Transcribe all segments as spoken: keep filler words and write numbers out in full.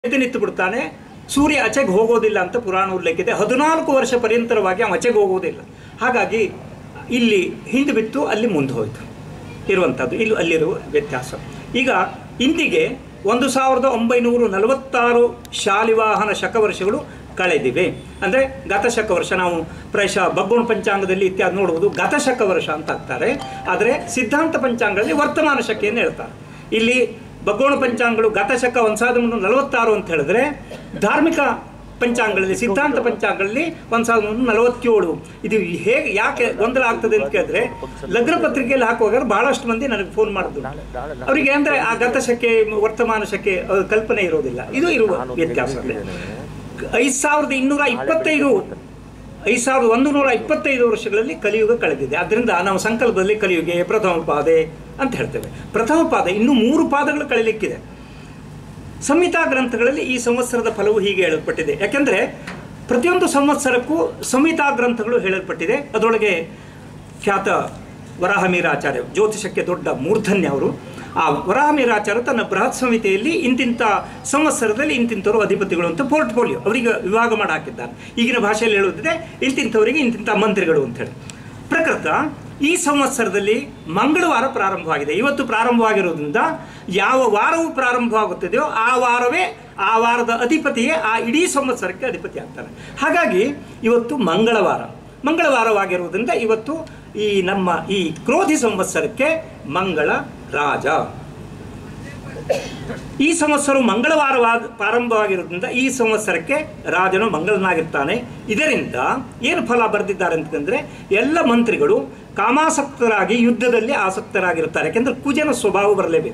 ಎದ್ದು ನಿಂತು ಬಿಡ್ತಾನೆ, ಸೂರ್ಯ ಆಚೆಗೆ ಹೋಗೋದಿಲ್ಲ ಅಂತ ಪುರಾಣ ಉಲ್ಲೇಖ ಇದೆ. ಹದಿನಾಲ್ಕು ವರ್ಷ ಪರ್ಯಂತರವಾಗಿ ಅವ ಆಚೆಗೆ ಹೋಗೋದಿಲ್ಲ. ಹಾಗಾಗಿ ಇಲ್ಲಿ ಹಿಂದೆ ಬಿತ್ತು, ಅಲ್ಲಿ ಮುಂದೆ ಹೋಯಿತು ಇರುವಂಥದ್ದು ಇಲ್ಲಿ ಅಲ್ಲಿರುವ ವ್ಯತ್ಯಾಸ. ಈಗ ಇಂದಿಗೆ ಒಂದು ಸಾವಿರದ ಒಂಬೈನೂರ ನಲವತ್ತಾರು ಶಾಲಿವಾಹನ ಶಕವರ್ಷಗಳು ಕಳೆದಿವೆ. ಅಂದರೆ ಗತಶಕ ವರ್ಷ ನಾವು ಪ್ರಾಯಶಃ ಬಗ್ಗೋಣ ಪಂಚಾಂಗದಲ್ಲಿ ಇತ್ಯಾದಿ ನೋಡುವುದು ಗತಶಕ ವರ್ಷ ಅಂತ ಆಗ್ತಾರೆ. ಆದರೆ ಸಿದ್ಧಾಂತ ಪಂಚಾಂಗದಲ್ಲಿ ವರ್ತಮಾನ ಶಕೆಯನ್ನು ಹೇಳ್ತಾರೆ. ಇಲ್ಲಿ ಬಗ್ಗೋಣ ಪಂಚಾಂಗಗಳು ಗತಶಕ ಒಂದು ಸಾವಿರದ ಮುನ್ನೂರ ನಲವತ್ತಾರು ಅಂತ ಹೇಳಿದ್ರೆ, ಧಾರ್ಮಿಕ ಪಂಚಾಂಗಗಳಲ್ಲಿ ಸಿದ್ಧಾಂತ ಪಂಚಾಂಗಗಳಲ್ಲಿ ಒಂದು ಸಾವಿರದ ಮುನ್ನೂರ ನಲವತ್ತೇಳು. ಇದು ಹೇಗೆ ಯಾಕೆ ಗೊಂದಲ ಆಗ್ತದೆ ಅಂತ ಕೇಳಿದ್ರೆ, ಲಗ್ನ ಪತ್ರಿಕೆಯಲ್ಲಿ ಹಾಕುವಾಗ ಬಹಳಷ್ಟು ಮಂದಿ ನನಗೆ ಫೋನ್ ಮಾಡಿದ್ರು. ಅವರಿಗೆ ಅಂದರೆ ಆ ಗತಶಕೆ ವರ್ತಮಾನ ಶಕೆ ಕಲ್ಪನೆ ಇರೋದಿಲ್ಲ. ಇದು ಇರುವ ವ್ಯತ್ಯಾಸ. ಐದು ಸಾವಿರದ ಇನ್ನೂರ ಇಪ್ಪತ್ತೈದು ಐದು ಸಾವಿರದ ಒಂದು ನೂರ ಇಪ್ಪತ್ತೈದು ವರ್ಷಗಳಲ್ಲಿ ಕಲಿಯುಗ ಕಳೆದಿದೆ. ಅದರಿಂದ ನಾವು ಸಂಕಲ್ಪದಲ್ಲಿ ಕಲಿಯುಗೆ ಪ್ರಥಮ ಪಾದೆ ಅಂತ ಹೇಳ್ತೇವೆ. ಪ್ರಥಮ ಪಾದ ಇನ್ನೂ ಮೂರು ಪಾದಗಳು ಕಳೀಲಿಕ್ಕಿದೆ. ಸಂಹಿತಾ ಗ್ರಂಥಗಳಲ್ಲಿ ಈ ಸಂವತ್ಸರದ ಫಲವು ಹೀಗೆ ಹೇಳಲ್ಪಟ್ಟಿದೆ. ಯಾಕೆಂದರೆ ಪ್ರತಿಯೊಂದು ಸಂವತ್ಸರಕ್ಕೂ ಸಂಹಿತಾ ಗ್ರಂಥಗಳು ಹೇಳಲ್ಪಟ್ಟಿದೆ. ಅದರೊಳಗೆ ಖ್ಯಾತ ವರಾಹಮಿಹಿರಾಚಾರ್ಯ, ಜ್ಯೋತಿಷಕ್ಕೆ ದೊಡ್ಡ ಮೂರ್ಧನ್ಯ ಅವರು. ಆ ವರಾಹಮಿಹಿರಾಚಾರ್ಯ ತನ್ನ ಬೃಹತ್ ಸಂಹಿತೆಯಲ್ಲಿ ಇಂತಿಂಥ ಸಂವತ್ಸರದಲ್ಲಿ ಇಂತಿಂಥವರು ಅಧಿಪತಿಗಳು ಅಂತ ಪೋರ್ಟ್ಫೋಲಿಯೋ ಅವರಿಗೆ ವಿಭಾಗ ಮಾಡಿ ಹಾಕಿದ್ದಾರೆ. ಈಗಿನ ಭಾಷೆಯಲ್ಲಿ ಹೇಳುವುದಿದೆ ಇಂತಿಂಥವರಿಗೆ ಇಂತಿಂಥ ಮಂತ್ರಿಗಳು ಅಂತೇಳಿ. ಪ್ರಕೃತ ಈ ಸಂವತ್ಸರದಲ್ಲಿ ಮಂಗಳವಾರ ಪ್ರಾರಂಭವಾಗಿದೆ. ಇವತ್ತು ಪ್ರಾರಂಭವಾಗಿರೋದ್ರಿಂದ ಯಾವ ವಾರವು ಪ್ರಾರಂಭವಾಗುತ್ತದೆಯೋ ಆ ವಾರವೇ ಆ ವಾರದ ಅಧಿಪತಿಯೇ ಆ ಇಡೀ ಸಂವತ್ಸರಕ್ಕೆ ಅಧಿಪತಿ ಆಗ್ತಾನೆ. ಹಾಗಾಗಿ ಇವತ್ತು ಮಂಗಳವಾರ ಮಂಗಳವಾರವಾಗಿರುವುದರಿಂದ ಇವತ್ತು ಈ ನಮ್ಮ ಈ ಕ್ರೋಧಿ ಸಂವತ್ಸರಕ್ಕೆ ಮಂಗಳ ರಾಜ. ಈ ಸಂವತ್ಸರ ಮಂಗಳವಾರವಾದ ಪ್ರಾರಂಭವಾಗಿರೋದ್ರಿಂದ ಈ ಸಂವತ್ಸರಕ್ಕೆ ರಾಜನು ಮಂಗಳನಾಗಿರ್ತಾನೆ. ಇದರಿಂದ ಏನು ಫಲ ಬರೆದಿದ್ದಾರೆ ಅಂತಂದರೆ, ಎಲ್ಲ ಮಂತ್ರಿಗಳು ಕಾಮಾಸಕ್ತರಾಗಿ ಯುದ್ಧದಲ್ಲಿ ಆಸಕ್ತರಾಗಿರ್ತಾರೆ. ಯಾಕೆಂದರೆ ಕುಜನ ಸ್ವಭಾವ ಬರಲೇಬೇಕು.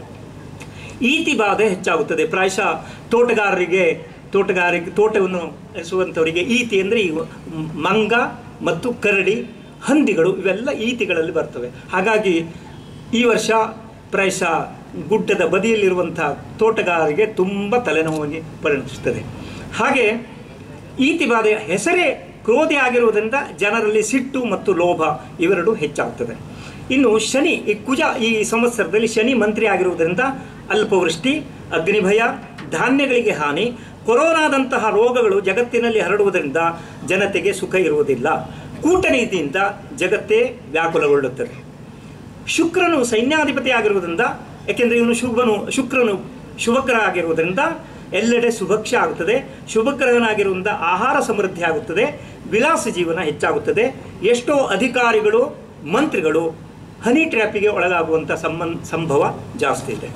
ಈತಿ ಬಾಧೆ ಹೆಚ್ಚಾಗುತ್ತದೆ. ಪ್ರಾಯಶಃ ತೋಟಗಾರರಿಗೆ ತೋಟಗಾರಿಕೆ ತೋಟವನ್ನು ನಡೆಸುವಂಥವರಿಗೆ ಈತಿ ಅಂದರೆ ಈ ಮಂಗ ಮತ್ತು ಕರಡಿ, ಹಂದಿಗಳು ಇವೆಲ್ಲ ಈತಿಗಳಲ್ಲಿ ಬರ್ತವೆ. ಹಾಗಾಗಿ ಈ ವರ್ಷ ಪ್ರಾಯಶಃ ಗುಡ್ಡದ ಬದಿಯಲ್ಲಿರುವಂಥ ತೋಟಗಾರರಿಗೆ ತುಂಬ ತಲೆನೋವಾಗಿ ಪರಿಣಮಿಸುತ್ತದೆ. ಹಾಗೆ ಈತಿ ಬಾಧೆಯ ಹೆಸರೇ ಕ್ರೋಧಿ ಆಗಿರುವುದರಿಂದ ಜನರಲ್ಲಿ ಸಿಟ್ಟು ಮತ್ತು ಲೋಭ ಇವೆರಡು ಹೆಚ್ಚಾಗ್ತದೆ. ಇನ್ನು ಶನಿ, ಈ ಕುಜ ಈ ಸಂವತ್ಸರದಲ್ಲಿ ಶನಿ ಮಂತ್ರಿ ಆಗಿರುವುದರಿಂದ ಅಲ್ಪವೃಷ್ಟಿ, ಅಗ್ನಿಭಯ, ಧಾನ್ಯಗಳಿಗೆ ಹಾನಿ, ಕೊರೋನಾದಂತಹ ರೋಗಗಳು ಜಗತ್ತಿನಲ್ಲಿ ಹರಡುವುದರಿಂದ ಜನತೆಗೆ ಸುಖ ಇರುವುದಿಲ್ಲ. ಕೂಟನೀತಿಯಿಂದ ಜಗತ್ತೇ ವ್ಯಾಕುಲಗೊಳ್ಳುತ್ತದೆ. ಶುಕ್ರನು ಸೈನ್ಯಾಧಿಪತಿ ಆಗಿರುವುದರಿಂದ, ಯಾಕೆಂದರೆ ಇವನು ಶುಭನು ಶುಕ್ರನು ಶುಭಗ್ರಹ ಆಗಿರುವುದರಿಂದ ಎಲ್ಲೆಡೆ ಸುಭಕ್ಷ ಆಗುತ್ತದೆ. ಶುಭಗ್ರಹನಾಗಿರುವುದರಿಂದ ಆಹಾರ ಸಮೃದ್ಧಿ ಆಗುತ್ತದೆ, ವಿಲಾಸ ಜೀವನ ಹೆಚ್ಚಾಗುತ್ತದೆ. ಎಷ್ಟೋ ಅಧಿಕಾರಿಗಳು ಮಂತ್ರಿಗಳು ಹನಿ ಟ್ರ್ಯಾಪಿಗೆ ಒಳಗಾಗುವಂಥ ಸಂಬಂಧ ಸಂಭವ ಜಾಸ್ತಿ ಇದೆ.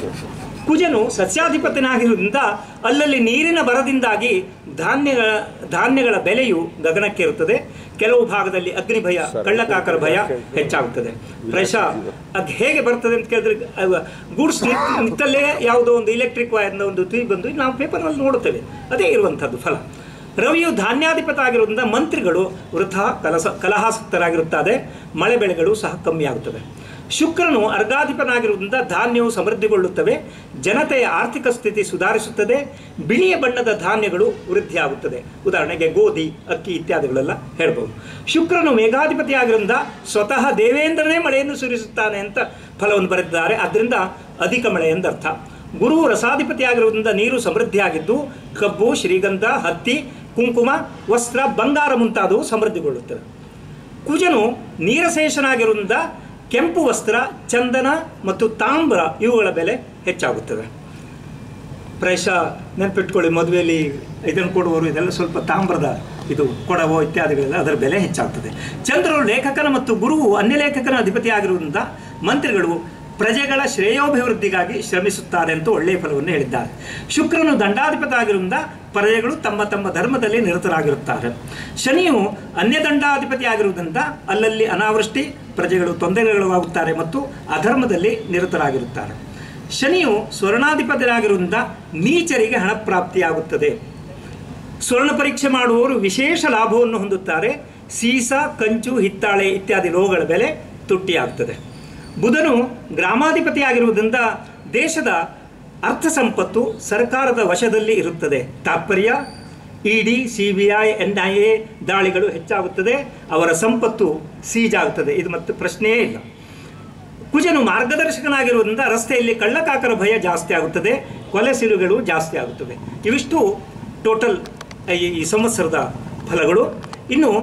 ಕುಜನು ಸಸ್ಯಾಧಿಪತಿನಾಗಿರುವುದರಿಂದ ಅಲ್ಲಲ್ಲಿ ನೀರಿನ ಬರದಿಂದಾಗಿ ಧಾನ್ಯಗಳ ಧಾನ್ಯಗಳ ಬೆಲೆಯು ಗಗನಕ್ಕೆ ಇರುತ್ತದೆ. ಕೆಲವು ಭಾಗದಲ್ಲಿ ಅಗ್ನಿಭಯ, ಕಳ್ಳಕಾಕರ ಭಯ ಹೆಚ್ಚಾಗುತ್ತದೆ. ಪ್ರಾಯಶಃ ಅದು ಹೇಗೆ ಬರ್ತದೆ ಅಂತ ಕೇಳಿದ್ರೆ, ಗೂಡ್ಸ್ ನಿಂತಲ್ಲೇ ಯಾವುದೋ ಒಂದು ಇಲೆಕ್ಟ್ರಿಕ್ ವೈರ್ನ ಒಂದು ತುದಿ ಬಂದು ನಾವು ಪೇಪರ್ನಲ್ಲಿ ನೋಡುತ್ತೇವೆ. ಅದೇ ಇರುವಂಥದ್ದು ಫಲ. ರವಿಯು ಧಾನ್ಯಾಧಿಪತ ಆಗಿರುವುದರಿಂದ ಮಂತ್ರಿಗಳು ವೃಥಾ ಕಲಸ ಕಲಹಾಸಕ್ತರಾಗಿರುತ್ತದೆ. ಮಳೆ ಬೆಳೆಗಳು ಸಹ ಕಮ್ಮಿ ಆಗುತ್ತವೆ. ಶುಕ್ರನು ಅರ್ಗಾಧಿಪನಾಗಿರುವುದರಿಂದ ಧಾನ್ಯವು ಸಮೃದ್ಧಿಗೊಳ್ಳುತ್ತವೆ. ಜನತೆಯ ಆರ್ಥಿಕ ಸ್ಥಿತಿ ಸುಧಾರಿಸುತ್ತದೆ. ಬಿಳಿಯ ಬಣ್ಣದ ಧಾನ್ಯಗಳು ವೃದ್ಧಿಯಾಗುತ್ತದೆ. ಉದಾಹರಣೆಗೆ ಗೋಧಿ, ಅಕ್ಕಿ ಇತ್ಯಾದಿಗಳೆಲ್ಲ ಹೇಳ್ಬೋದು. ಶುಕ್ರನು ಮೇಘಾಧಿಪತಿ ಆಗಿರುವುದರಿಂದ ಸ್ವತಃ ದೇವೇಂದ್ರನೇ ಮಳೆಯನ್ನು ಸುರಿಸುತ್ತಾನೆ ಅಂತ ಫಲವನ್ನು ಬರೆದಿದ್ದಾರೆ. ಆದ್ದರಿಂದ ಅಧಿಕ ಮಳೆ ಎಂದರ್ಥ. ಗುರು ರಸಾಧಿಪತಿ ಆಗಿರುವುದರಿಂದ ನೀರು ಸಮೃದ್ಧಿಯಾಗಿದ್ದು ಕಬ್ಬು, ಶ್ರೀಗಂಧ, ಹತ್ತಿ, ಕುಂಕುಮ, ವಸ್ತ್ರ, ಬಂಗಾರ ಮುಂತಾದವು ಸಮೃದ್ಧಿಗೊಳ್ಳುತ್ತವೆ. ಕುಜನು ನೀರಶೇಷನಾಗಿರುವುದರಿಂದ ಕೆಂಪು ವಸ್ತ್ರ, ಚಂದನ ಮತ್ತು ತಾಮ್ರ ಇವುಗಳ ಬೆಲೆ ಹೆಚ್ಚಾಗುತ್ತದೆ. ಪ್ರಾಯಶಃ ನೆನಪಿಟ್ಕೊಳ್ಳಿ, ಮದುವೆಯಲ್ಲಿ ಇದನ್ನು ಕೊಡುವವರು ಇದೆಲ್ಲ ಸ್ವಲ್ಪ ತಾಮ್ರದ ಇದು ಕೊಡವೋ ಇತ್ಯಾದಿಗಳೆಲ್ಲ ಅದರ ಬೆಲೆ ಹೆಚ್ಚಾಗ್ತದೆ. ಚಂದ್ರನು ಲೇಖಕನ ಮತ್ತು ಗುರುವು ಅನ್ಯ ಲೇಖಕನ ಅಧಿಪತಿ ಆಗಿರುವುದರಿಂದ ಮಂತ್ರಿಗಳು ಪ್ರಜೆಗಳ ಶ್ರೇಯೋಭಿವೃದ್ಧಿಗಾಗಿ ಶ್ರಮಿಸುತ್ತಾರೆ ಅಂತ ಒಳ್ಳೆಯ ಫಲವನ್ನು ಹೇಳಿದ್ದಾರೆ. ಶುಕ್ರನು ದಂಡಾಧಿಪತಿ ಆಗಿರುವುದರಿಂದ ಪ್ರಜೆಗಳು ತಮ್ಮ ತಮ್ಮ ಧರ್ಮದಲ್ಲಿ ನಿರತರಾಗಿರುತ್ತಾರೆ. ಶನಿಯು ಅನ್ಯದಂಡಾಧಿಪತಿ ಆಗಿರುವುದರಿಂದ ಅಲ್ಲಲ್ಲಿ ಅನಾವೃಷ್ಟಿ, ಪ್ರಜೆಗಳು ತೊಂದರೆಗಳಾಗುತ್ತಾರೆ ಮತ್ತು ಅಧರ್ಮದಲ್ಲಿ ನಿರತರಾಗಿರುತ್ತಾರೆ. ಶನಿಯು ಸ್ವರ್ಣಾಧಿಪತಿಯಾಗಿರುವುದರಿಂದ ನೀಚರಿಗೆ ಹಣ ಪ್ರಾಪ್ತಿಯಾಗುತ್ತದೆ. ಸ್ವರ್ಣ ಪರೀಕ್ಷೆ ಮಾಡುವವರು ವಿಶೇಷ ಲಾಭವನ್ನು ಹೊಂದುತ್ತಾರೆ. ಸೀಸ, ಕಂಚು, ಹಿತ್ತಾಳೆ ಇತ್ಯಾದಿ ಲೋಹಗಳ ಬೆಲೆ ತುಟ್ಟಿಯಾಗುತ್ತದೆ. ಬುಧನು ಗ್ರಾಮಾಧಿಪತಿಯಾಗಿರುವುದರಿಂದ ದೇಶದ ಅರ್ಥ ಸಂಪತ್ತು ಸರ್ಕಾರದ ವಶದಲ್ಲಿ ಇರುತ್ತದೆ. ತಾತ್ಪರ್ಯ ED, C B I, N I A ದಾಳಿಗಳು ಹೆಚ್ಚಾಗುತ್ತದೆ. ಅವರ ಸಂಪತ್ತು ಸೀಜಾಗುತ್ತದೆ. ಇದು ಮತ್ತೆ ಪ್ರಶ್ನೆಯೇ ಇಲ್ಲ. ಕುಜನು ಮಾರ್ಗದರ್ಶಕನಾಗಿರುವುದರಿಂದ ರಸ್ತೆಯಲ್ಲಿ ಕಳ್ಳಕಾಕರ ಭಯ ಜಾಸ್ತಿ ಆಗುತ್ತದೆ. ಕೊಲೆ ಸಿಲುಗಳು ಜಾಸ್ತಿ ಆಗುತ್ತವೆ. ಇವಿಷ್ಟು ಟೋಟಲ್ ಈ ಸಂವತ್ಸರದ ಫಲಗಳು. ಇನ್ನು